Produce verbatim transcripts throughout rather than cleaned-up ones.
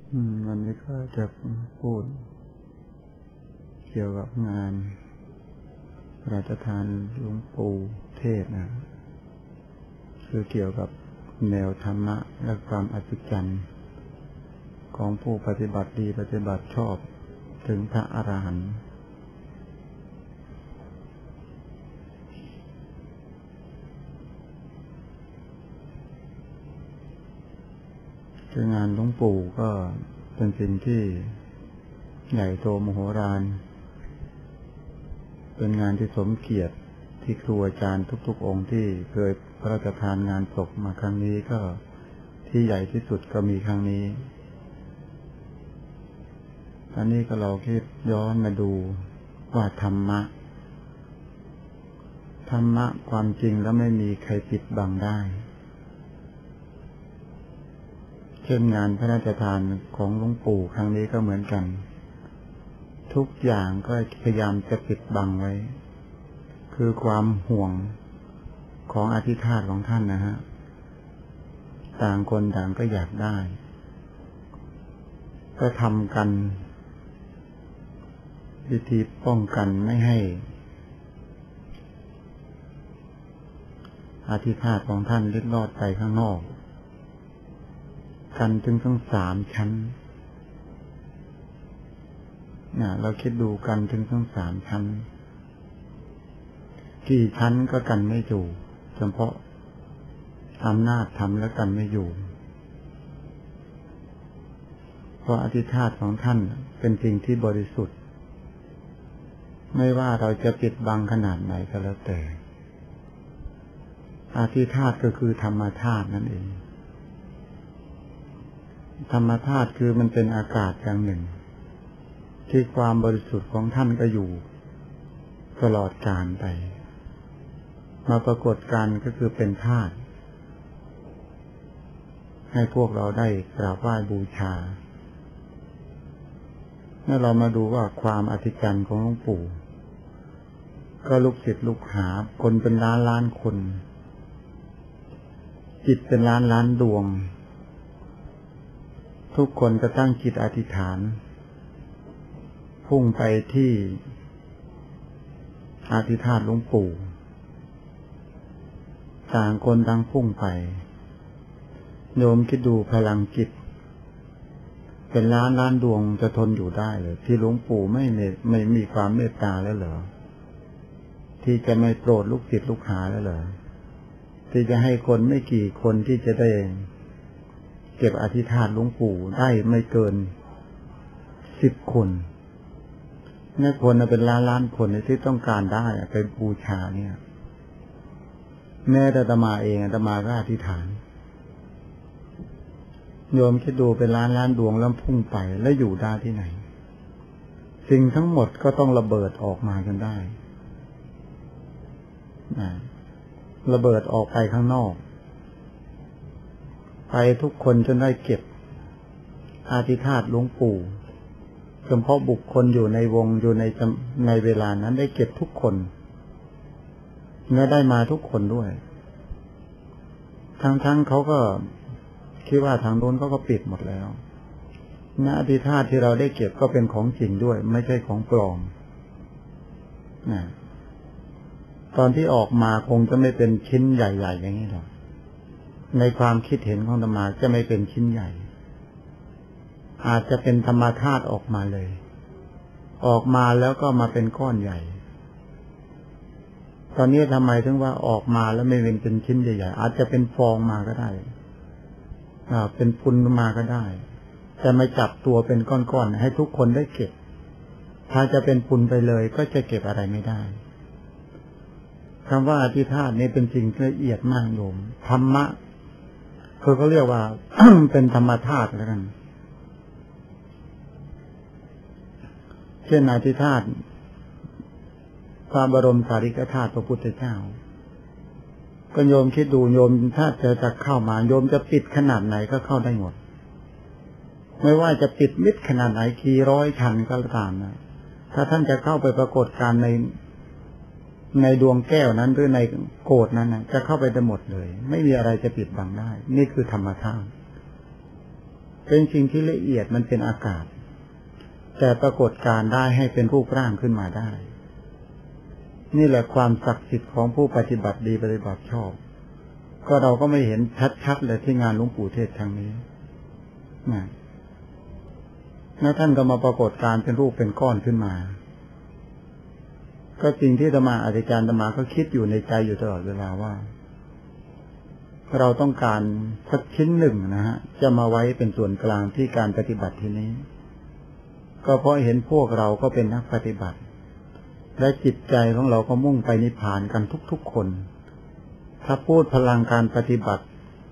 วันนี้ก็จะพูดเกี่ยวกับงานพระราชทานหลวงปู่เทศน์นะคือเกี่ยวกับแนวธรรมะและความอัศจรรย์ของผู้ปฏิบัติดีปฏิบัติชอบถึงพระอรหันต์คืองานหลวงปู่ก็เป็นสิ่งที่ใหญ่โตมโหฬารเป็นงานที่สมเกียรติที่ครูอาจารย์ทุกๆองค์ที่เคยพระราชทานงานศพมาครั้งนี้ก็ที่ใหญ่ที่สุดก็มีครั้งนี้ตอนนี้ก็เราคิดย้อนมาดูว่าธรรมะธรรมะความจริงแล้วไม่มีใครปิดบังได้เช่นงานพระราชทานของหลวงปู่ครั้งนี้ก็เหมือนกันทุกอย่างก็พยายามจะปิดบังไว้คือความห่วงของอธิษฐานของท่านนะฮะต่างคนต่างก็อยากได้ก็ทำกันวิธีป้องกันไม่ให้อธิษฐานของท่านเล็ดลอดไปข้างนอกกันถึงทั้งสามชั้นเนี่ยเราคิดดูกันถึงทั้งสามชั้นกี่ชั้นก็กันไม่อยู่เฉพาะอำนาจทำแล้วกันไม่อยู่เพราะอธิษฐานของท่านเป็นสิ่งที่บริสุทธิ์ไม่ว่าเราจะปิดบังขนาดไหนก็แล้วแต่อธิษฐานก็คือธรรมธาตุนั่นเองธรรมธาตุคือมันเป็นอากาศอย่างหนึ่งที่ความบริสุทธิ์ของท่านก็อยู่ตลอดกาลไปมาปรากฏกันก็คือเป็นธาตุให้พวกเราได้กราบไหว้บูชาเมื่อเรามาดูว่าความอัศจรรย์ของหลวงปู่ก็ลูกศิษย์ลูกหาคนเป็นล้านล้านคนจิตเป็นล้านล้านดวงทุกคนก็ตั้งจิตอธิษฐานพุ่งไปที่อธิษฐานหลวงปู่ต่างคนต่างพุ่งไปโยมคิดดูพลังจิตเป็นล้านล้านดวงจะทนอยู่ได้เลยที่หลวงปู่ไม่ไม่มีความเมตตาแล้วเหรอที่จะไม่โปรดลูกศิษย์ลูกหาแล้วเหรอที่จะให้คนไม่กี่คนที่จะได้เก็บอธิษฐานหลวงปู่ได้ไม่เกินสิบคนนี่คนเป็นล้านล้านคนที่ต้องการได้ไปบูชาเนี่ยแม่อาตมาเองอาตมาก็อธิษฐานโยมคิดดูเป็นล้านล้านดวงแล้วพุ่งไปแล้วอยู่ได้ที่ไหนสิ่งทั้งหมดก็ต้องระเบิดออกมากันได้นะระเบิดออกไปข้างนอกไปทุกคนจนได้เก็บอธิษฐานหลวงปู่เฉพาะบุคคลอยู่ในวงอยู่ในในเวลานั้นได้เก็บทุกคนและได้มาทุกคนด้วยทั้งๆเขาก็คิดว่าทางโน้นเขาก็ปิดหมดแล้วณอธิษฐานที่เราได้เก็บก็เป็นของจริงด้วยไม่ใช่ของปลอมนะตอนที่ออกมาคงจะไม่เป็นชิ้นใหญ่ๆอย่างนี้หรอกในความคิดเห็นของอาตมาจะไม่เป็นชิ้นใหญ่อาจจะเป็นธรรมธาตุออกมาเลยออกมาแล้วก็มาเป็นก้อนใหญ่ตอนนี้ทำไมถึงว่าออกมาแล้วไม่เป็นเป็นชิ้นใหญ่ๆอาจจะเป็นฟองมาก็ได้อ่าเป็นพุนมาก็ได้แต่ไม่จับตัวเป็นก้อนๆให้ทุกคนได้เก็บถ้าจะเป็นพุนไปเลยก็จะเก็บอะไรไม่ได้คำว่าอธิษฐานนี่เป็นสิ่งละเอียดมากโยมธรรมะคือเขาเรียกว่า เป็นธรรมธาตุแล้วกันเช่นอธิษฐานพระบรมสารีริกธาตุพระพุทธเจ้าก็โยมคิดดูโยมถ้าจะจะเข้ามาโยมจะปิดขนาดไหนก็เข้าได้หมดไม่ว่าจะปิดมิดขนาดไหนกี่ร้อยชั้นก็ตามนะถ้าท่านจะเข้าไปปรากฏการในในดวงแก้วนั้นหรือในโกฏนั้นนะจะเข้าไปได้หมดเลยไม่มีอะไรจะปิดบังได้นี่คือธรรมธาตุเป็นสิ่งที่ละเอียดมันเป็นอากาศแต่ปรากฏการได้ให้เป็นรูปร่างขึ้นมาได้นี่แหละความศักดิ์สิทธิ์ของผู้ปฏิบัติดีปฏิบัติชอบก็เราก็ไม่เห็นชัดๆเลยที่งานหลวงปู่เทศครั้งนี้นะแล้วท่านก็มาปรากฏการเป็นรูปเป็นก้อนขึ้นมาก็จริงที่อาตมาอาจารย์อาตมาก็คิดอยู่ในใจอยู่ตลอดเวลาว่าเราต้องการสักชิ้นหนึ่งนะฮะจะมาไว้เป็นส่วนกลางที่การปฏิบัติที่นี้ก็เพราะเห็นพวกเราก็เป็นนักปฏิบัติและจิตใจของเราก็มุ่งไปนิพพานกันทุกๆคนถ้าพูดพลังการปฏิบัติ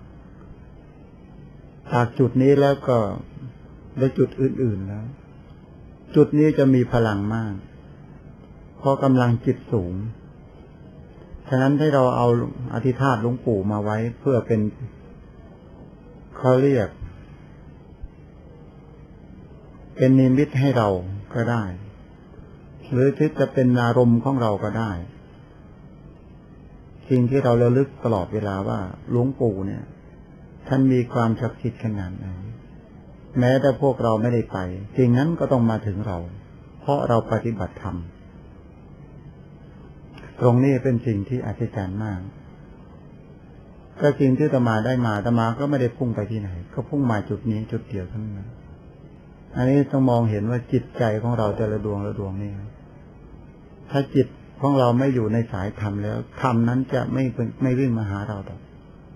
จากจุดนี้แล้วก็ได้จุดอื่นๆแล้วจุดนี้จะมีพลังมากเพราะกำลังจิตสูงฉะนั้นให้เราเอาอธิษฐานหลวงปู่มาไว้เพื่อเป็นเขาเรียกเป็นนิมิตให้เราก็ได้หรือที่จะเป็นอารมณ์ของเราก็ได้สิ่งที่เราระลึกตลอดเวลาว่าหลวงปู่เนี่ยท่านมีความศักดิ์สิทธิ์ขนาดไหนแม้แต่พวกเราไม่ได้ไปสิ่งนั้นก็ต้องมาถึงเราเพราะเราปฏิบัติธรรมตรงนี้เป็นสิ่งที่อัศจรรย์มากก็จริงที่อาตมาได้มาอาตมาก็ไม่ได้พุ่งไปที่ไหนก็พุ่งมาจุดนี้จุดเดียวเท่านั้นอันนี้ต้องมองเห็นว่าจิตใจของเราแต่ละดวงละดวงนี่ถ้าจิตของเราไม่อยู่ในสายธรรมแล้วธรรมนั้นจะไม่ไม่วิ่งมาหาเราหรอก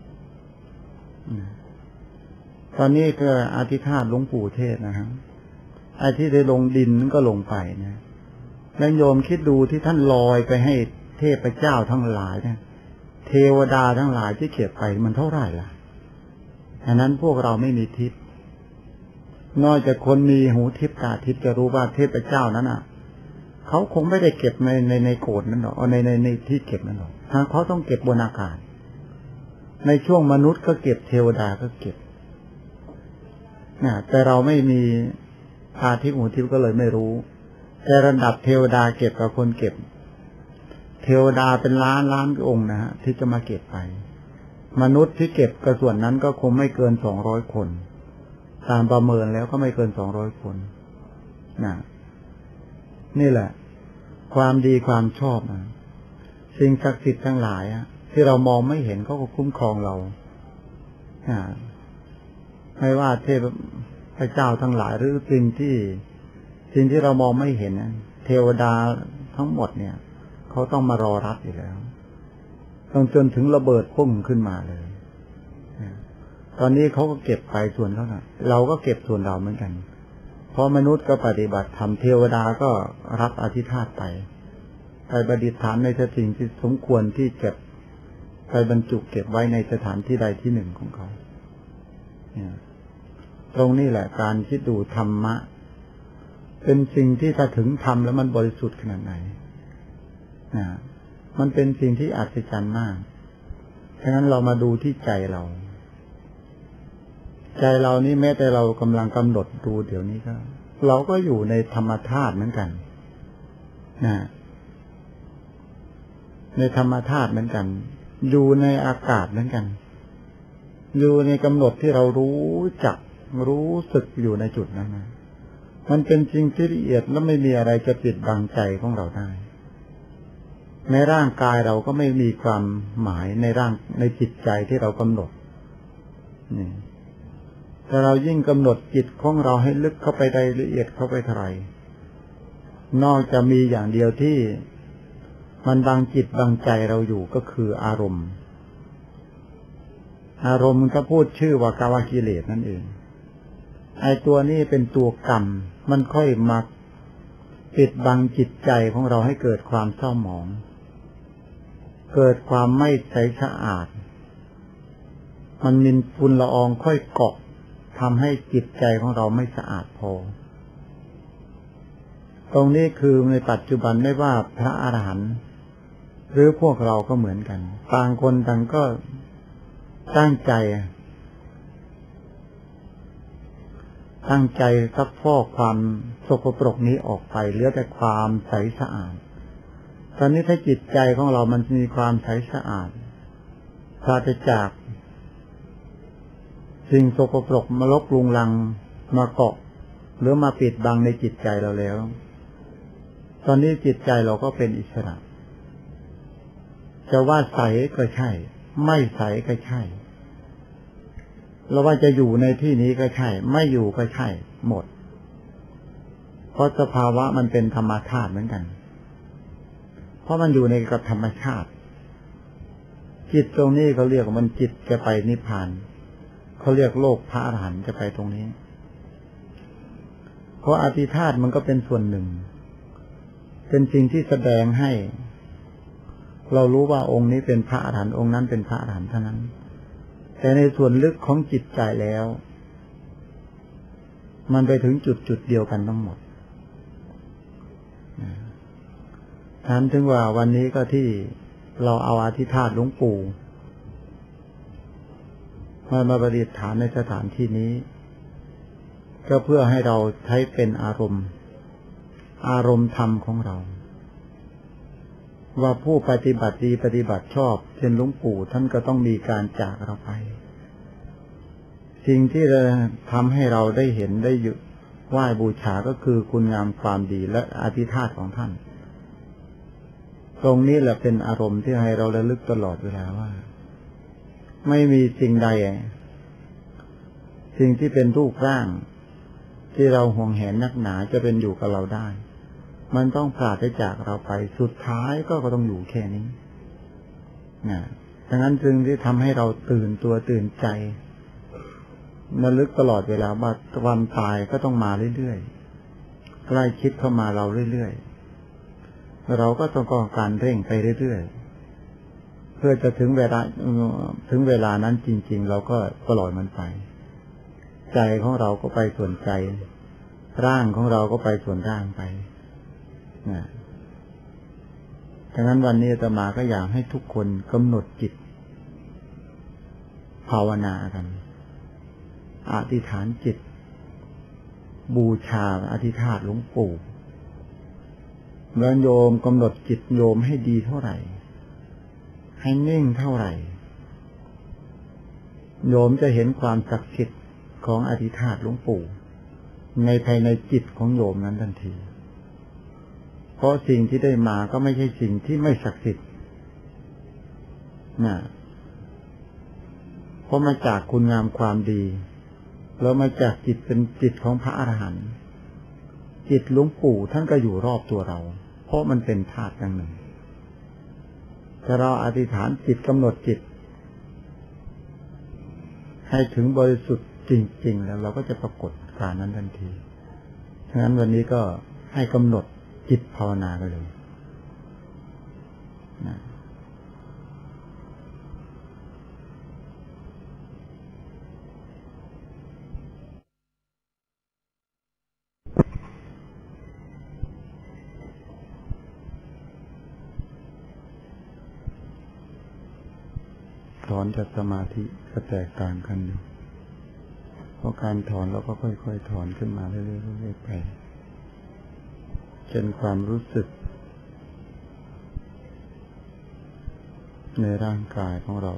ตอนนี้ก็อธิษฐานหลวงปู่เทศนะครับไอ้ที่ได้ลงดินก็ลงไปนะแล้วโยมคิดดูที่ท่านลอยไปให้เทพเจ้าทั้งหลายเนี่ยเทวดาทั้งหลายที่เก็บไปมันเท่าไหร่ล่ะฉะนั้นพวกเราไม่มีทิพย์นอกจากคนมีหูทิพย์ตาทิพย์จะรู้ว่าเทพเจ้านั้นอ่ะเขาคงไม่ได้เก็บในในในโกฏนั้นหรอกในในในที่เก็บนั้นหรอกทางเขาต้องเก็บบนอากาศในช่วงมนุษย์ก็เก็บเทวดาก็เก็บนะแต่เราไม่มีตาทิพย์หูทิพย์ก็เลยไม่รู้แต่ระดับเทวดาเก็บกับคนเก็บเทวดาเป็นล้านล้านองค์นะฮะที่จะมาเก็บไปมนุษย์ที่เก็บกระส่วนนั้นก็คงไม่เกินสองร้อยคนตามประเมินแล้วก็ไม่เกินสองร้อยคนนะนี่แหละความดีความชอบนะสิ่งศักดิ์สิทธิ์ทั้งหลายอะที่เรามองไม่เห็นเขาก็คุ้มครองเราไม่ว่าเทพเจ้าทั้งหลายหรือสิ่งที่สิ่งที่เรามองไม่เห็นนะเทวดาทั้งหมดเนี่ยเขาต้องมารอรับอยู่แล้วต้องจนถึงระเบิดพุ่งขึ้นมาเลยตอนนี้เขาก็เก็บไปส่วนเขานะเราก็เก็บส่วนเราเหมือนกันเพราะมนุษย์ก็ปฏิบัติธรรมเทวดาก็รับอธิษฐานไปไปประดิษฐานในสิ่งที่สมควรที่จะไปบรรจุเก็บไว้ในสถานที่ใดที่หนึ่งของเขาตรงนี้แหละการคิดดูธรรมะเป็นสิ่งที่ถ้าถึงธรรมแล้วมันบริสุทธิ์ขนาดไหนนะมันเป็นสิ่งที่อัศจรรย์มากฉะนั้นเรามาดูที่ใจเราใจเรานี่แม้แต่เรากำลังกำหนดดูเดี๋ยวนี้ก็เราก็อยู่ในธรรมธาตุเหมือนกันนะในธรรมธาตุเหมือนกันอยู่ในอากาศเหมือนกันอยู่ในกำหนดที่เรารู้จักรู้สึกอยู่ในจุดนั้นนะมันเป็นจริงที่ละเอียดและไม่มีอะไรจะปิดบังใจของเราได้ในร่างกายเราก็ไม่มีความหมายในร่างในจิตใจที่เรากำหนดนี่แต่เรายิ่งกำหนดจิตของเราให้ลึกเข้าไปได้ละเอียดเข้าไปเท่าไหร่นอกจะมีอย่างเดียวที่มันบังจิตบังใจเราอยู่ก็คืออารมณ์อารมณ์ก็พูดชื่อว่ากาวกิเลสนั่นเองไอ้ตัวนี้เป็นตัวกรรมมันค่อยมาปิดบังจิตใจของเราให้เกิดความเศร้าหมองเกิดความไม่ใสสะอาดมันมีฝุ่นละอองค่อยเกาะทำให้จิตใจของเราไม่สะอาดพอตรงนี้คือในปัจจุบันไม่ว่าพระอรหันต์หรือพวกเราก็เหมือนกันต่างคนต่างก็ตั้งใจตั้งใจซักฟอกความสกปรกนี้ออกไปเหลือแต่ความใสสะอาดตอนนี้ถ้าจิตใจของเรามันมีความใสสะอาดปราศจากสิ่งสกปรกมาลบลุงลังมาเกาะหรือมาปิดบังในจิตใจเราแล้วตอนนี้จิตใจเราก็เป็นอิสระจะว่าใสก็ใช่ไม่ใสก็ใช่เราว่าจะอยู่ในที่นี้ก็ใช่ไม่อยู่ก็ใช่หมดเพราะสภาวะมันเป็นธรรมชาติเหมือนกันเพราะมันอยู่ในกับธรรมชาติจิตตรงนี้เขาเรียกว่ามันจิตจะไปนิพพานเขาเรียกโลกพระอรหันต์จะไปตรงนี้เพราะอธิธาตุมันก็เป็นส่วนหนึ่งเป็นสิ่งที่แสดงให้เรารู้ว่าองค์นี้เป็นพระอรหันต์องค์นั้นเป็นพระอรหันต์เท่านั้นแต่ในส่วนลึกของจิตใจแล้วมันไปถึงจุดจุดเดียวกันทั้งหมดถามถึงว่าวันนี้ก็ที่เราเอาอธิธาตุหลวงปู่มามาประดิษฐานในสถานที่นี้ก็เพื่อให้เราใช้เป็นอารมณ์อารมณ์ธรรมของเราว่าผู้ปฏิบัติดีปฏิบัติชอบเช่นหลวงปู่ท่านก็ต้องมีการจากเราไปสิ่งที่จะทำให้เราได้เห็นได้อยู่ไหว้บูชาก็คือคุณงามความดีและอธิธาตุของท่านตรงนี้แหละเป็นอารมณ์ที่ให้เราระลึกตลอดเวลาว่าไม่มีสิ่งใดสิ่งที่เป็นรูปร่างที่เราห่วงแหนนักหนาจะเป็นอยู่กับเราได้มันต้องปราศจากเราไปสุดท้ายก็ต้องอยู่แค่นี้นะดังนั้นจึงที่ทำให้เราตื่นตัวตื่นใจระลึกตลอดเวลาว่าวันตายก็ต้องมาเรื่อยๆใกล้ชิดเข้ามาเราเรื่อยๆเราก็ต้องการเร่งไปเรื่อยๆเพื่อจะถึงเวลาถึงเวลานั้นจริงๆเราก็ปล่อยมันไปใจของเราก็ไปส่วนใจร่างของเราก็ไปส่วนร่างไปนะดังนั้นวันนี้อาตมาก็อยากให้ทุกคนกำหนดจิตภาวนากันอธิษฐานจิตบูชาอธิษฐานหลวงปู่แล้วโยมกำหนดจิตโยมให้ดีเท่าไหร่ให้นิ่งเท่าไหร่โยมจะเห็นความศักดิ์สิทธิ์ของอธิษฐานหลวงปู่ในภายในจิตของโยมนั้นทันทีเพราะสิ่งที่ได้มาก็ไม่ใช่สิ่งที่ไม่ศักดิ์สิทธิ์นะเพราะมาจากคุณงามความดีแล้วมาจากจิตเป็นจิตของพระอรหันต์จิตหลวงปู่ท่านก็อยู่รอบตัวเราเพราะมันเป็นธาตุอย่างหนึ่งถ้าเราอธิษฐานจิตกำหนดจิตให้ถึงบริสุทธิ์จริงๆแล้วเราก็จะปรากฏการนั้นทันทีฉะนั้นวันนี้ก็ให้กำหนดจิตภาวนากันเลยนะถอนจากสมาธิก็แตกต่างกันอยู่เพราะการถอนเราก็ค่อยๆถอนขึ้นมาเรื่อยๆไปจนความรู้สึกในร่างกายของเรา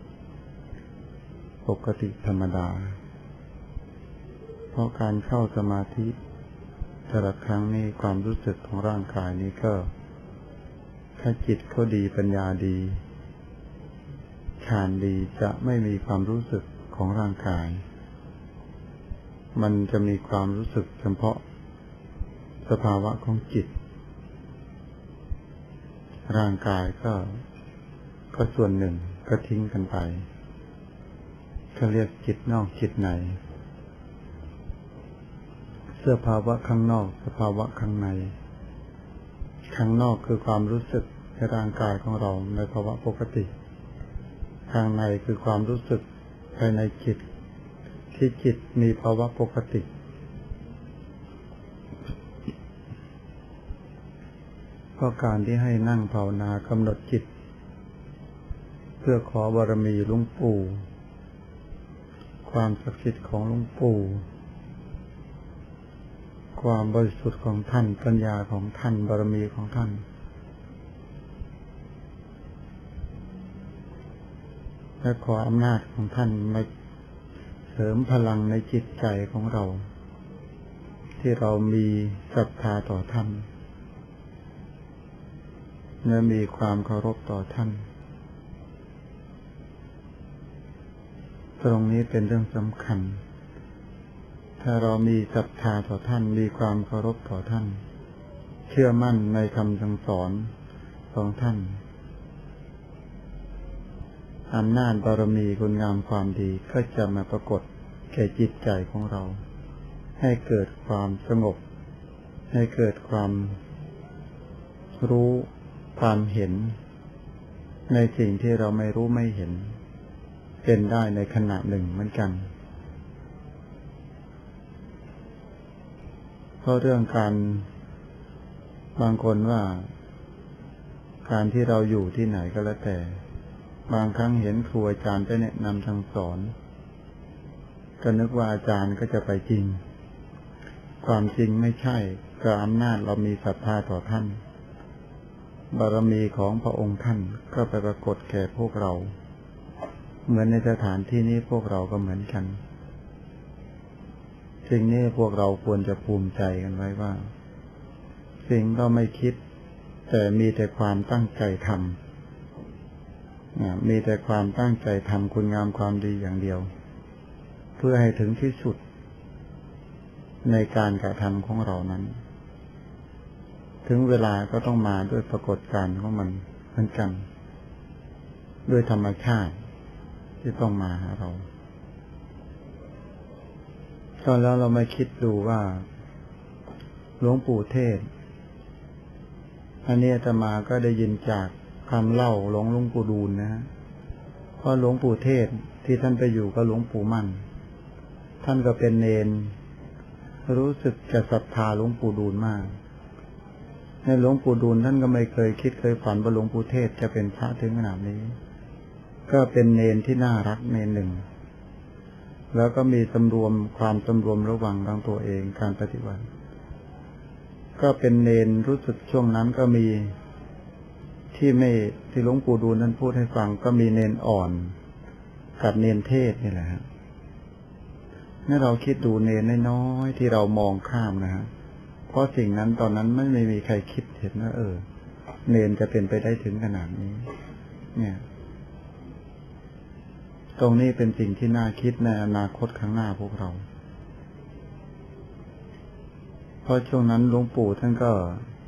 ปกติธรรมดาเพราะการเข้าสมาธิแต่ละครั้งนี้ความรู้สึกของร่างกายนี้ก็ถ้าจิตเขาดีปัญญาดีฌานดีจะไม่มีความรู้สึกของร่างกายมันจะมีความรู้สึกเฉพาะสภาวะของจิตร่างกายก็ก็ส่วนหนึ่งก็ทิ้งกันไปเขาเรียกจิตนอกจิตในสภาวะข้างนอกสภาวะข้างในข้างนอกคือความรู้สึกในร่างกายของเราในภาวะปกติข้างในคือความรู้สึกภายในจิตที่จิตมีภาวะปกติเพราะการที่ให้นั่งภาวนากำหนดจิตเพื่อขอบารมีหลวงปู่ความศักดิ์สิทธิ์ของหลวงปู่ความบริสุทธิ์ของท่านปัญญาของท่านบารมีของท่านและขออำนาจของท่านมาเสริมพลังในจิตใจของเราที่เรามีศรัทธาต่อท่านและมีความเคารพต่อท่านตรงนี้เป็นเรื่องสำคัญถ้าเรามีศรัทธาต่อท่านมีความเคารพต่อท่านเชื่อมั่นในคำสั่งสอนของท่านอำนาจบารมีคุณงามความดีก็จะมาปรากฏแก่จิตใจของเราให้เกิดความสงบให้เกิดความรู้ความเห็นในสิ่งที่เราไม่รู้ไม่เห็นเป็นได้ในขณะหนึ่งเหมือนกันเพราะเรื่องการบางคนว่าการที่เราอยู่ที่ไหนก็แล้วแต่บางครั้งเห็นครูอาจารย์ไปแนะนำสั่งสอนก็นึกว่าอาจารย์ก็จะไปจริงความจริงไม่ใช่ก็อำนาจเรามีศรัทธาต่อท่านบารมีของพระองค์ท่านก็ไปปรากฏแก่พวกเราเหมือนในสถานที่นี้พวกเราก็เหมือนกันสิ่งนี้พวกเราควรจะภูมิใจกันไว้ว่าสิ่งเราไม่คิดแต่มีแต่ความตั้งใจทำมีแต่ความตั้งใจทำคุณงามความดีอย่างเดียวเพื่อให้ถึงที่สุดในการกระทำของเรานั้นถึงเวลาก็ต้องมาด้วยปรากฏการณ์ของมันเหมือนกันด้วยธรรมชาติที่ต้องมาหาเราตอนแล้วเรามาคิดดูว่าหลวงปู่เทศอันนี้อาตมาก็ได้ยินจากคำเล่าหลวงหลวงปู่ดูลนะฮะเพราะหลวงปู่เทศที่ท่านไปอยู่กับหลวงปู่มั่นท่านก็เป็นเณรรู้สึกจะศรัทธาหลวงปู่ดูลมากในหลวงปู่ดูลท่านก็ไม่เคยคิดเคยฝันว่าหลวงปู่เทศจะเป็นพระถึงขนาดนี้ก็เป็นเณรที่น่ารักเณรหนึ่งแล้วก็มีสำรวมความสำรวมระวังทางตัวเองการปฏิบัติก็เป็นเณรรู้สึกช่วงนั้นก็มีที่ไม่ที่หลวงปู่ดูลนั้นพูดให้ฟังก็มีเณรอ่อนกับเณรเทศนี่แหละครับนี่เราคิดดูเณรน้อยๆที่เรามองข้ามนะฮะเพราะสิ่งนั้นตอนนั้นไม่ไม่มีใครคิดเห็นว่าเออเณรจะเป็นไปได้ถึงขนาดนี้เนี่ยตรงนี้เป็นสิ่งที่น่าคิดในอนาคตข้างหน้าพวกเราเพราะช่วงนั้นหลวงปู่ท่านก็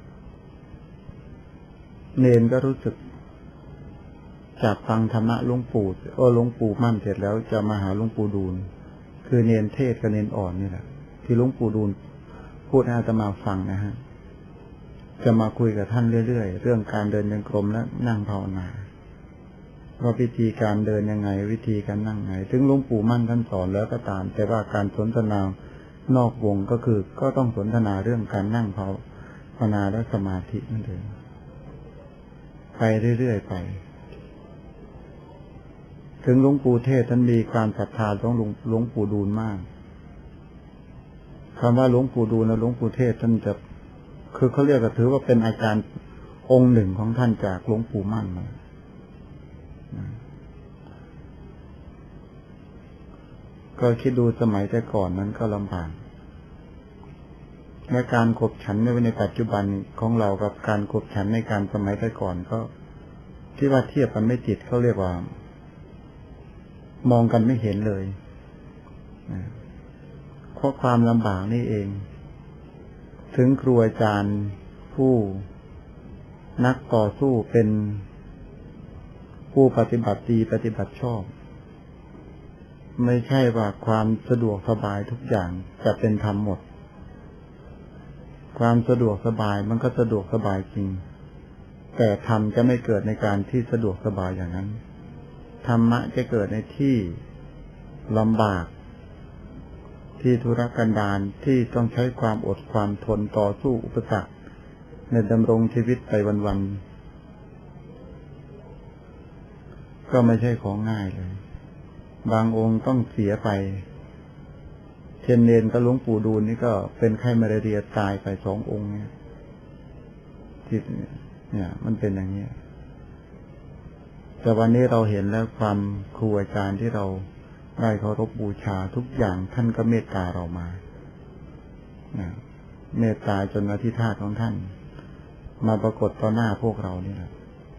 เณรก็รู้สึกจากฟังธรรมะหลวงปู่เออหลวงปู่มั่นเสร็จแล้วจะมาหาหลวงปู่ดูลคือเณรเทศกับเณรอ่อนนี่แหละที่หลวงปู่ดูลพูดให้อาตมาฟังนะฮะจะมาคุยกับท่านเรื่อยๆเรื่องการเดินจงกรมและนั่งภาวนาว่าวิธีการเดินยังไงวิธีการนั่งไงถึงหลวงปู่มั่นท่านสอนแล้วก็ตามแต่ว่าการสนทนานอกวงก็คือก็ต้องสนทนาเรื่องการนั่งภาวนาและสมาธินั่นเองไปเรื่อยๆไปถึงหลวงปู่เทศท่านมีการศรัทธาของหลวงปู่ดูลมากคำว่าหลวงปู่ดูลและหลวงปู่เทศท่านจะคือเขาเรียกว่าถือว่าเป็นอาจารย์องค์หนึ่งของท่านจากหลวงปู่มั่นมาก็คิดดูสมัยแต่ก่อนนั้นก็ลำบากและการขบฉันในปัจจุบันของเรากับการขบฉันในการสมัยแต่ก่อนก็ที่ว่าเทียบกันไม่ติดเขาเรียกว่ามองกันไม่เห็นเลยเพราะความลำบากนี่เองถึงครูอาจารย์ผู้นักต่อสู้เป็นผู้ปฏิบัติดีปฏิบัติชอบไม่ใช่ว่าความสะดวกสบายทุกอย่างจะเป็นธรรมหมดความสะดวกสบายมันก็สะดวกสบายจริงแต่ธรรมจะไม่เกิดในการที่สะดวกสบายอย่างนั้นธรรมะจะเกิดในที่ลำบากที่ทุรกันดารที่ต้องใช้ความอดความทนต่อสู้อุปสรรคในดำรงชีวิตไปวันๆก็ไม่ใช่ของง่ายเลยบางองค์ต้องเสียไปเช่นเณรกับหลวงปู่ดูลนี่ก็เป็นไข้มาลาเรียตายไปสององค์เนี่ยที่เนี่ยมันเป็นอย่างนี้แต่วันนี้เราเห็นแล้วความครูอาจารย์ที่เราได้เคารพบูชาทุกอย่างท่านก็เมตตาเรามาเมตตาจนอธิษฐานของท่านมาปรากฏต่อหน้าพวกเรานี่แหละ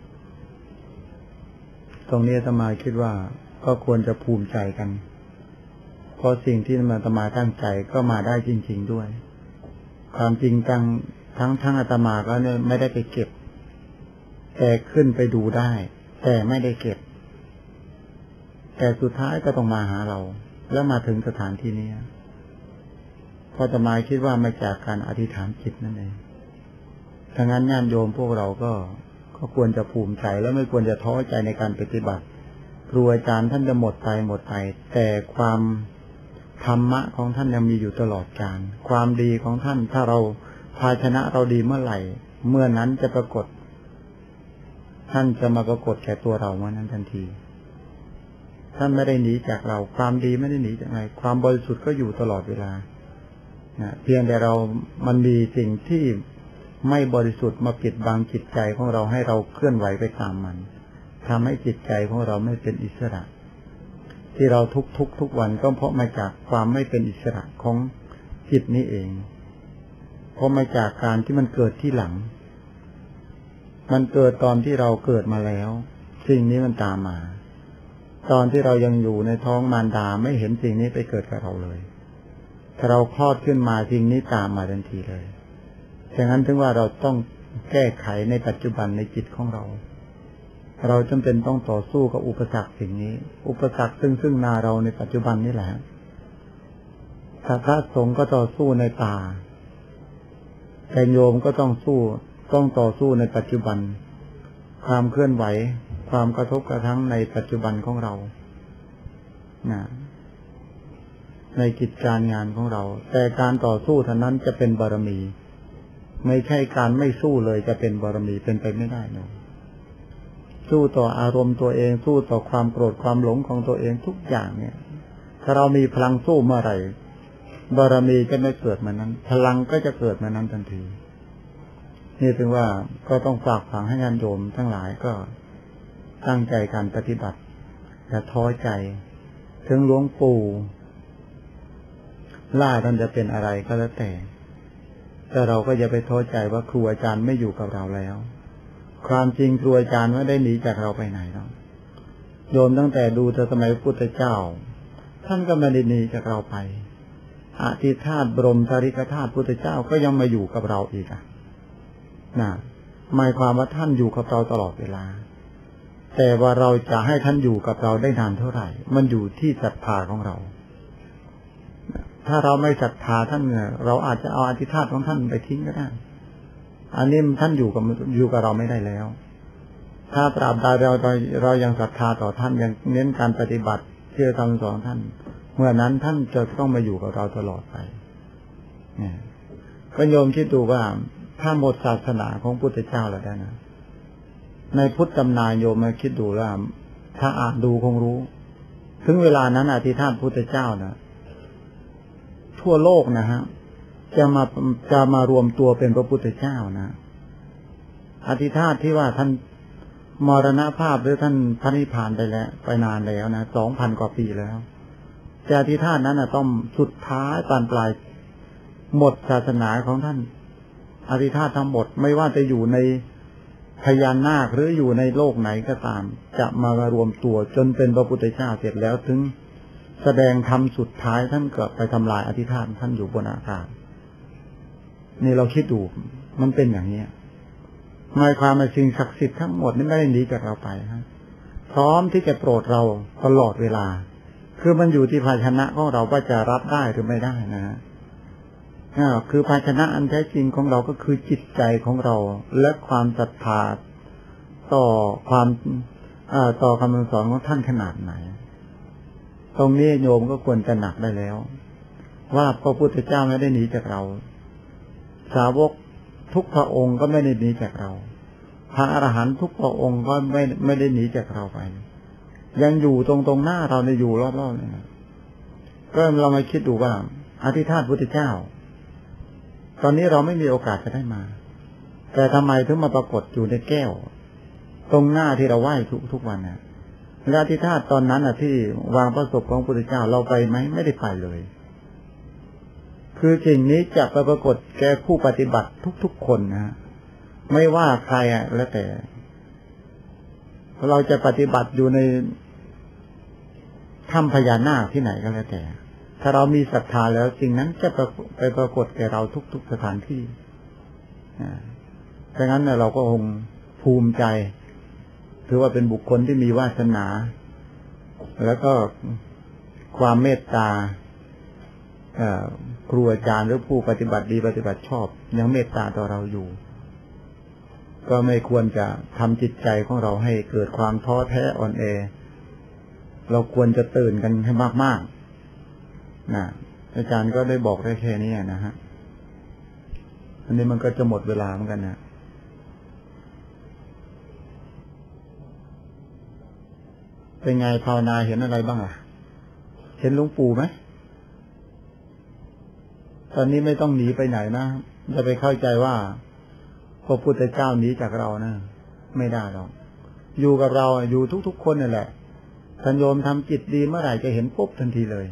ตรงนี้อาตมาคิดว่าก็ควรจะภูมิใจกันเพราะสิ่งที่อาตมาตั้งใจก็มาได้จริงๆด้วยความจริงทั้งทั้งทั้งอาตมาก็เนี่ยไม่ได้ไปเก็บแต่ขึ้นไปดูได้แต่ไม่ได้เก็บแต่สุดท้ายก็ต้องมาหาเราแล้วมาถึงสถานที่นี้เพราะอาตมาคิดว่ามาจากการอธิษฐานจิตนั่นเองถ้างั้นญาติโยมพวกเราก็ก็ควรจะภูมิใจและไม่ควรจะท้อใจในการปฏิบัติครูอาจารย์ท่านจะหมดไปหมดไปแต่ความธรรมะของท่านยังมีอยู่ตลอดกาลความดีของท่านถ้าเราภาชนะเราดีเมื่อไหร่เมื่อนั้นจะปรากฏท่านจะมาปรากฏแก่ตัวเราเมื่อนั้นทันทีท่านไม่ได้หนีจากเราความดีไม่ได้หนีจากไหนความบริสุทธิ์ก็อยู่ตลอดเวลานะเพียงแต่เรามันมีสิ่งที่ไม่บริสุทธิ์มาปิดบังจิตใจของเราให้เราเคลื่อนไหวไปตามมันทำให้จิตใจของเราไม่เป็นอิสระที่เราทุกทุกทุกวันก็เพราะมาจากความไม่เป็นอิสระของจิตนี้เองเพราะมาจากการที่มันเกิดที่หลังมันเกิดตอนที่เราเกิดมาแล้วสิ่งนี้มันตามมาตอนที่เรายังอยู่ในท้องมารดาไม่เห็นสิ่งนี้ไปเกิดกับเราเลยถ้าเราคลอดขึ้นมาสิ่งนี้ตามมาทันทีเลยฉะนั้นถึงว่าเราต้องแก้ไขในปัจจุบันในจิตของเราเราจำเป็นต้องต่อสู้กับอุปสรรคสิ่งนี้อุปสรรคซึ่งซึ่งนาเราในปัจจุบันนี่แหละถ้าพระสงฆ์ก็ต่อสู้ในป่าแต่โยมก็ต้องสู้ต้องต่อสู้ในปัจจุบันความเคลื่อนไหวความกระทบกระทั่งในปัจจุบันของเรานะในกิจการงานของเราแต่การต่อสู้เท่านั้นจะเป็นบารมีไม่ใช่การไม่สู้เลยจะเป็นบารมีเป็นไปไม่ได้นะสู้ต่ออารมณ์ตัวเองสู้ต่อความโกรธความหลงของตัวเองทุกอย่างเนี่ยถ้าเรามีพลังสู้เมื่อไหร่บารมีจะไม่เกิดมานั้นพลังก็จะเกิดมานั้นทันทีนี่ถึงว่าก็ต้องฝากฝังให้ญาติโยมทั้งหลายก็ตั้งใจการปฏิบัติอย่าท้อใจถึงหลวงปู่ล่าท่านจะเป็นอะไรก็แล้วแต่แต่เราก็อย่าไปท้อใจว่าครูอาจารย์ไม่อยู่กับเราแล้วความจริงครูอาจารย์ไม่ได้หนีจากเราไปไหนหรอกโยมตั้งแต่ดูแต่สมัยพระพุทธเจ้าท่านก็ไม่ได้หนีจากเราไปอธิธาตุบรมสารีริกธาตุพุทธเจ้าก็ยังมาอยู่กับเราอีกอ่ะนะหมายความว่าท่านอยู่กับเราตลอดเวลาแต่ว่าเราจะให้ท่านอยู่กับเราได้นานเท่าไหร่มันอยู่ที่ศรัทธาของเราถ้าเราไม่ศรัทธาท่านเนี่ยเราอาจจะเอาอธิธาตุของท่านไปทิ้งก็ได้อันนี้ท่านอยู่กับอยู่กับเราไม่ได้แล้วถ้าตราบใดเราเรายังศรัทธาต่อท่านยังเน้นการปฏิบัติเชื่อคำสอนท่านเมื่อนั้นท่านจะต้องมาอยู่กับเราตลอดไปเนี่ยก็โยมคิดดูว่าถ้าหมดศาสนาของพุทธเจ้าแล้วได้นะในพุทธตำนานโยมมาคิดดูว่าถ้าอ่านดูคงรู้ถึงเวลานั้นอธิษฐานพุทธเจ้านะทั่วโลกนะฮะจะมาจะมารวมตัวเป็นพระพุทธเจ้านะอธิษฐานที่ว่าท่านมรณภาพหรือท่านพระนิพพานไปแล้วไปนานแล้วนะสองพันกว่าปีแล้วแต่อธิษฐานนั้นนะต้องสุดท้ายปานปลายหมดศาสนาของท่านอธิษฐานทั้งหมดไม่ว่าจะอยู่ในพญานาคหรืออยู่ในโลกไหนก็ตามจะมารวมตัวจนเป็นพระพุทธเจ้าเสร็จแล้วถึงแสดงธรรมสุดท้ายท่านก็ไปทำลายอธิษฐานท่านอยู่บนอากาศนี่เราคิดดูมันเป็นอย่างนี้หมายความว่าสิ่งศักดิ์สิทธิ์ทั้งหมดนี่ไม่ได้หนีจากเราไปฮะพร้อมที่จะโปรดเราตลอดเวลาคือมันอยู่ที่ภาชนะของเราว่าจะรับได้หรือไม่ได้นะฮะคือภาชนะอันแท้จริงของเราก็คือจิตใจของเราและความศรัทธาต่อความต่อคำสอนของท่านขนาดไหนตรงนี้โยมก็ควรจะหนักได้แล้วว่าพระพุทธเจ้าไม่ได้หนีจากเราสาวกทุกพระองค์ก็ไม่ได้หนีจากเราพระอรหันต์ทุกพระองค์ก็ไม่ไม่ได้หนีจากเราไปยังอยู่ตรงตรงหน้าเราในอยู่รอบๆเนี่ยก็เรามาคิดดูว่าอธิษฐานพุทธเจ้าตอนนี้เราไม่มีโอกาสจะได้มาแต่ทำไมถึงมาปรากฏอยู่ในแก้วตรงหน้าที่เราไหว้ทุกทุกวันเนี่ยและอธิษฐานตอนนั้นอ่ะที่วางพระศพของพระพุทธเจ้าเราไปไหมไม่ได้ไปเลยคือสิ่งนี้จะไปปรากฏแก่ผู้ปฏิบัติทุกๆคนนะไม่ว่าใครอ่ะแล้วแต่เราจะปฏิบัติอยู่ในถ้ำพญานาคที่ไหนก็แล้วแต่ถ้าเรามีศรัทธาแล้วสิ่งนั้นจะไปปรากฏแก่เราทุกๆสถานที่ดังนั้นเราก็คงภูมิใจถือว่าเป็นบุคคลที่มีวาสนาแล้วก็ความเมตตาครูอาจารย์หรือผู้ปฏิบัติดีปฏิบัติชอบยังเมตตาต่อเราอยู่ก็ไม่ควรจะทำจิตใจของเราให้เกิดความท้อแท้อ่อนแอเราควรจะตื่นกันให้มากๆนะอาจารย์ก็ได้บอกได้แค่นี้นะฮะอันนี้มันก็จะหมดเวลาเหมือนกันนะเป็นไงภาวนาเห็นอะไรบ้างอ่ะเห็นหลวงปู่ไหมตอนนี้ไม่ต้องหนีไปไหนนะจะไปเข้าใจว่าพระพุทธเจ้าหนีจากเรานะไม่ได้หรอกอยู่กับเราอยู่ทุกๆคนนั่นแหละท่านโยมทำจิตดีเมื่อไหร่จะเห็นปุ๊บทันทีเลย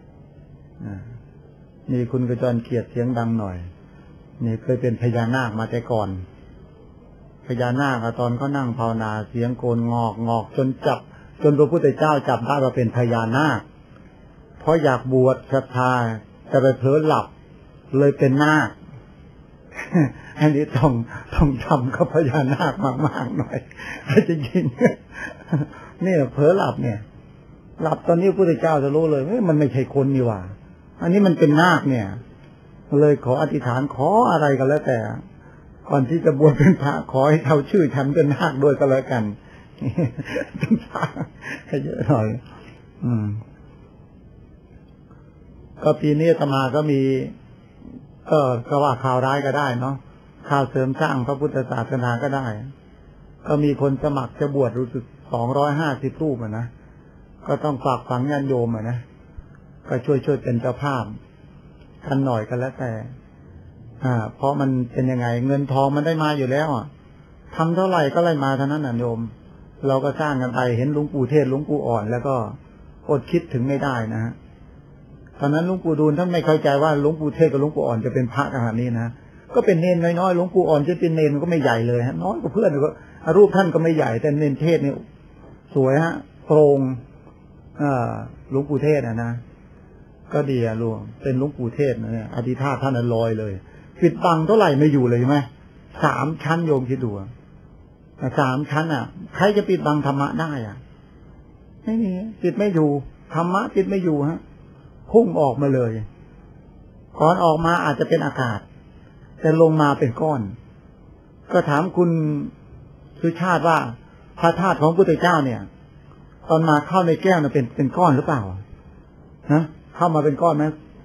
นี่คุณกระจรเกียรติเสียงดังหน่อยนี่เคยเป็นพญานาคมาแต่ก่อนพญานาคตอนเขานั่งภาวนาเสียงโกนงอกงอกจนจับจนพระพุทธเจ้าจับได้ว่าเป็นพญานาคเพราะอยากบวชศรัทธาแต่ไปเผลอหลับเลยเป็นนาคอันนี้ต้องต้องทำกับพญานาคมากๆหน่อยจริงๆนี่เผลอหลับเนี่ยหลับตอนนี้พระพุทธเจ้าจะรู้เลยว่ามันไม่ใช่คนนี่หว่าอันนี้มันเป็นนาคเนี่ยเลยขออธิษฐานขออะไรก็แล้วแต่ก่อนที่จะบวชเป็นพระขอให้เขาชื่อฉันเป็นนาคด้วยก็แล้วกันต้องทำให้เยอะหน่อยอืมก็ปีนี้อาตมาก็มีก็ก็ว่าข่าวร้ายก็ได้เนาะข่าวเสริมสร้างพระพุทธศาสนาก็ได้ก็มีคนสมัครจะบวชรู้สึกสองร้อยห้าสิบรูปอ่ะนะก็ต้องฝากฝังญาติโยมอ่ะนะก็ช่วยช่วยเป็นเจ้าภาพกันหน่อยกันแล้วแต่อ่าเพราะมันเป็นยังไงเงินทองมันได้มาอยู่แล้วอ่ะทำเท่าไหร่ก็ไล่มาเท่านั้นน่ะโยมเราก็สร้างกันไปเห็นหลวงปู่เทศหลวงปู่อ่อนแล้วก็อดคิดถึงไม่ได้นะฮะตอนนั้นหลวงปู่ดูลท่านไม่เข้าใจว่าหลวงปู่เทศกับหลวงปู่อ่อนจะเป็นพระขนาดนี้นะก็เป็นเนนน้อยๆหลวงปู่อ่อนจะเป็นเนนก็ไม่ใหญ่เลยฮะน้อยกว่าเพื่อนก็รูปท่านก็ไม่ใหญ่แต่เนนเทศเนี่ยสวยฮะโปร่งอ่าหลวงปู่เทศนะนะก็ดีอะลุงเป็นหลวงปู่เทศนะเนี่ยอธิษฐานท่านลอยเลยปิดบังเท่าไหร่ไม่อยู่เลยใช่ไหมสามชั้นโยมคิดดูสามชั้นอ่ะใครจะปิดบังธรรมะได้อ่ะไม่มีปิดไม่อยู่ธรรมะปิดไม่อยู่ฮะพุ่งออกมาเลยก่อนออกมาอาจจะเป็นอากาศแต่ลงมาเป็นก้อนก็ถามคุณสุชาติว่าพระธาตุของพระพุทธเจ้าเนี่ยตอนมาเข้าในแก้วเนี่ยเป็นเป็นก้อนหรือเปล่านะเข้ามาเป็นก้อนไหม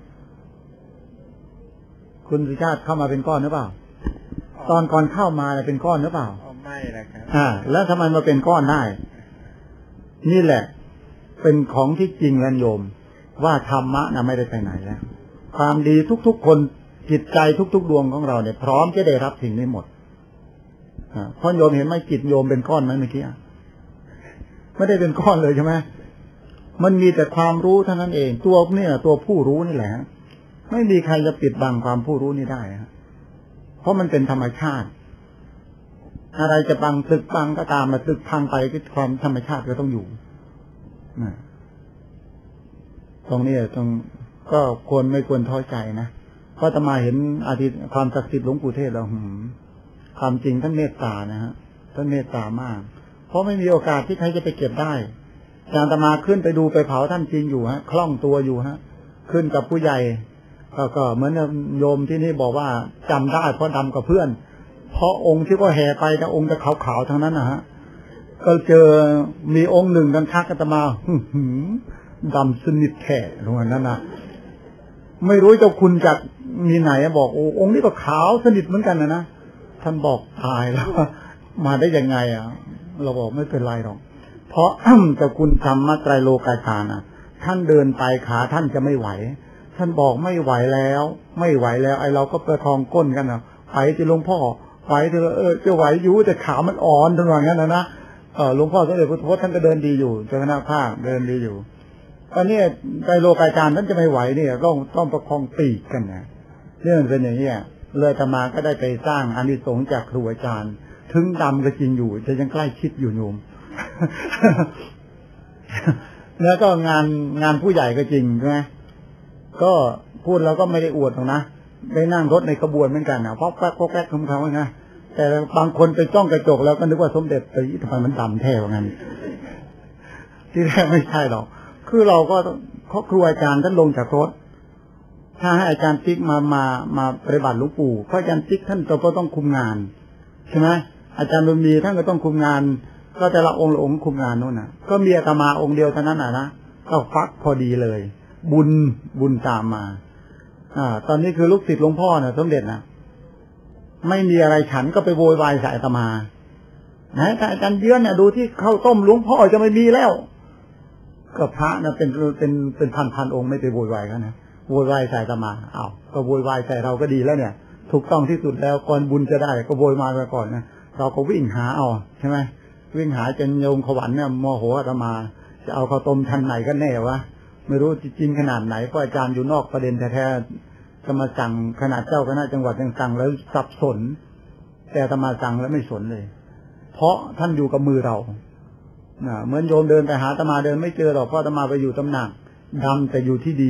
คุณสุชาติเข้ามาเป็นก้อนหรือเปล่าตอนก่อนเข้ามาเนี่ยเป็นก้อนหรือเปล่าไม่นะครับอ่าแล้วทำไมมาเป็นก้อนได้นี่แหละเป็นของที่จริงแล้วโยมว่าธรรมะนะไม่ได้ไปไหนแล้วความดีทุกๆคนจิตใจทุกๆดวงของเราเนี่ยพร้อมจะได้รับสิ่งนี้หมดอ่าพ่อโยมเห็นไหมจิตโยมเป็นก้อนไหมเมื่อกี้ไม่ได้เป็นก้อนเลยใช่ไหมมันมีแต่ความรู้เท่านั้นเองตัวเนี่ยตัวผู้รู้นี่แหละไม่มีใครจะปิดบังความผู้รู้นี้ได้เพราะมันเป็นธรรมชาติอะไรจะบังตึกบังก็ตามมาตึกพังไปก็ความธรรมชาติก็ต้องอยู่ตรงนี้ตรงก็ควรไม่ควรท้อใจนะเพราะอาตมาเห็นอาทิตย์ความศักดิ์สิทธิ์หลวงปู่เทศแล้วหืมความจริงท่านเมตตานะฮะท่านเมตตามากเพราะไม่มีโอกาสที่ใครจะไปเก็บได้อาตมาขึ้นไปดูไปเผาท่านจริงอยู่ฮะคล่องตัวอยู่ฮะขึ้นกับผู้ใหญ่ก็เหมือนโยมที่นี่บอกว่าจำได้เพราะดำกับเพื่อนเพราะองค์ที่ก็แห่ไปแต่องค์จะขาวๆทั้งนั้นนะฮะก็เจอมีองค์หนึ่งกันทักอาตมาหืมดำสนิทแท้ตรงนั้นนะไม่รู้เจ้าคุณจากมีไหนบอกโอ้องค์นี้ก็ขาวสนิทเหมือนกันนะนะท่านบอกตายแล้วมาได้ยังไงอ่ะเราบอกไม่เป็นไรหรอกเพราะเจ้าคุณธรรมไตรโลกาชานะท่านเดินไปขาท่านจะไม่ไหวท่านบอกไม่ไหวแล้วไม่ไหวแล้วไอเราก็ประคองก้นกันนะไปที่หลวงพ่อไปเถอะเออจะไหวอยู่แต่ขามันอ่อนทั้งวันนั้นนะนะเออหลวงพ่อสมเด็จพุทธพจน์ท่านก็เดินดีอยู่เจ้าคณะภาคเดินดีอยู่ตอนนี้ไตรโลกาจารย์ท่านจะไม่ไหวเนี่ยต้องต้องประคองปีกกันนะเรื่องเป็นอย่างนี้เลยอาตมาก็ได้ไปสร้างอานิสงส์จากครูอาจารย์ถึงดำก็จริงอยู่แต่ยังใกล้ชิดอยู่โยม แล้วก็งานงานผู้ใหญ่ก็จริงใช่ไหมก็พูดเราก็ไม่ได้อวดหรอกนะไปนั่งรถในขบวนเหมือนกันนะพอกแป๊กพอกแป๊กของเขาไงแต่บางคนไปจ้องกระจกแล้วก็นึกว่าสมเด็จเอ้ยทำไมมันดำแท้ว่างั้นที่แรกไม่ใช่หรอกคือเราก็ครูอาจารย์ท่านลงจากรถถ้าให้อาจารย์ติ๊กมามามาปฏิบัติหลวงปู่เพราะอาจารย์ติ๊กท่านก็ต้องคุมงานใช่ไหมอาจารย์บุญมีท่านก็ต้องคุมงานก็แต่ละองค์ละองค์คุมงานโน่นน่ะก็มีอาตมาองค์เดียวเท่านั้นน่ะนะก็ฟักพอดีเลยบุญบุญตามมาอ่าตอนนี้คือลูกศิษย์หลวงพ่อน่ะสมเด็จนะไม่มีอะไรฉันก็ไปโวยวายใส่อาตมานะแต่อาจารย์เยื้อนเนี่ยดูที่ข้าวต้มหลวงพ่อจะไม่มีแล้วก็พระนะเป็นเป็นเป็นพันพันองค์ไม่ไปโวยวายกันนะโวยวายใส่อาตมาอ้าวก็โวยวายใส่เราก็ดีแล้วเนี่ยถูกต้องที่สุดแล้วก่อนบุญจะได้ก็โวยวายมาก่อนนะเราก็วิ่งหาเอาใช่ไหมวิ่งหาจนโยมขวัญเนี่ยโมโหอาตมาจะเอาข้าวต้มชั้นไหนกันแน่วะไม่รู้จริงขนาดไหนเพราะอาจารย์อยู่นอกประเด็นแท้ๆจะมาสั่งขนาดเจ้าคณะจังหวัดยังสั่งแล้วสับสนแต่อาตมาสั่งแล้วไม่สนเลยเพราะท่านอยู่กับมือเราเหมือนโยมเดินไปหาอาตมาเดินไม่เจอหรอกเพราะอาตมาไปอยู่ตำหนักดำแต่อยู่ที่ดี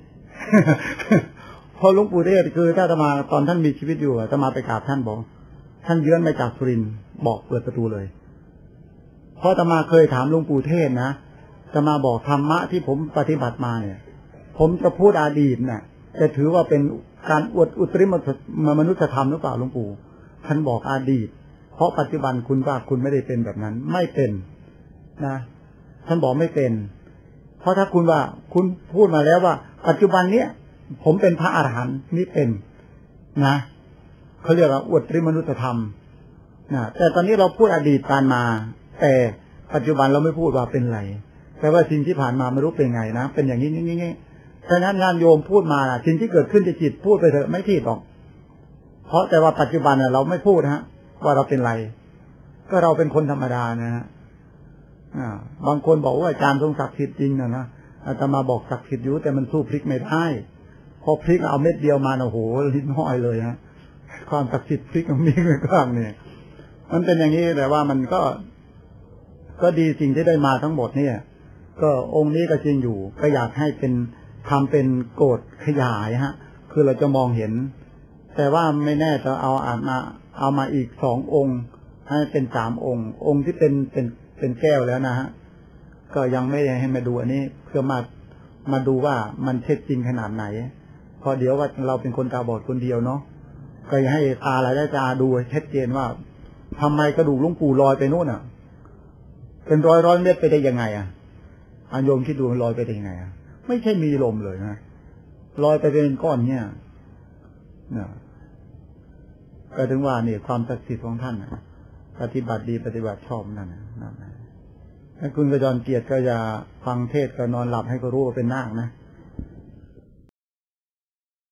พอหลวงปู่เทศคือถ้าอาตมาตอนท่านมีชีวิตอยู่อาตมาไปกราบท่านบอกท่านเยื้อนมาจากสุรินทร์บอกเปิดประตูเลยเพราะอาตมาเคยถามหลวงปู่เทศนะอาตมาบอกธรรมะที่ผมปฏิบัติมาเนี่ยผมจะพูดอดีตน่ะจะถือว่าเป็นการอวดอุตริมนุษยธรรมหรือเปล่าหลวงปู่ท่านบอกอดีตเพราะปัจจุบันคุณว่าคุณไม่ได้เป็นแบบนั้นไม่เป็นนะท่านบอกไม่เป็นเพราะถ้าคุณว่าคุณพูดมาแล้วว่าปัจจุบันเนี้ยผมเป็นพระอรหันต์นี่เป็นนะเขาเรียกว่าอวดริมนุษยธรรมนะแต่ตอนนี้เราพูดอดีตผ่านมาแต่ปัจจุบันเราไม่พูดว่าเป็นไรแต่ว่าสิ่งที่ผ่านมาไม่รู้เป็นไงนะเป็นอย่างนี้นี้นี้ฉะนั้นงานโยมพูดมาสิ่งที่เกิดขึ้นในจิตพูดไปเถอะไม่ผิดหรอกเพราะแต่ว่าปัจจุบันเราไม่พูดฮะว่าเราเป็นไรก็เราเป็นคนธรรมดานะฮะบางคนบอกว่าอาจารย์ทรงศักดิ์สิทธิ์จริงนะนะอาตมาบอกศักดิ์สิทธิ์อยู่แต่มันสู้พริกไม่ได้พอพริกเอาเม็ดเดียวมาโอ้โหลิ้นห้อยเลยฮะความศักดิ์สิทธิ์พริกมันมีไม่กล้างเนี่ยมันเป็นอย่างนี้แต่ว่ามันก็ก็ดีสิ่งที่ได้มาทั้งหมดเนี่ยก็องค์นี้ก็จริงอยู่ก็อยากให้เป็นทำเป็นโกฏขยายฮะคือเราจะมองเห็นแต่ว่าไม่แน่จะเอาอ่านมาเอามาอีกสององค์ให้เป็นสามองค์องค์ที่เป็นเป็นเป็นแก้วแล้วนะฮะก็ยังไม่ได้ให้มาดูอันนี้เพื่อมามาดูว่ามันเท็จจริงขนาดไหนพอเดี๋ยวว่าเราเป็นคนตาบอดคนเดียวเนาะก็ให้ตาอะไรได้ตาดูชัดเจนว่าทำไมกระดูกหลวงปู่ลอยไปโน่นอ่ะเป็นร้อยร้อยเมตรไปได้ยังไงอ่ะอาโยมคิดดูลอยไปได้ยังไงอ่ะไม่ใช่มีลมเลยนะลอยไปเป็นก้อนเนี่ยนะก็ถึงว่านี่ความศักดิ์สิทธิ์ของท่านนะปฏิบัติดีปฏิบัติชอบนั่นนะถ้าคุณกระจรเกียรติก็อย่าฟังเทศก็นอนหลับให้ก็รู้ว่าเป็นนาคนะ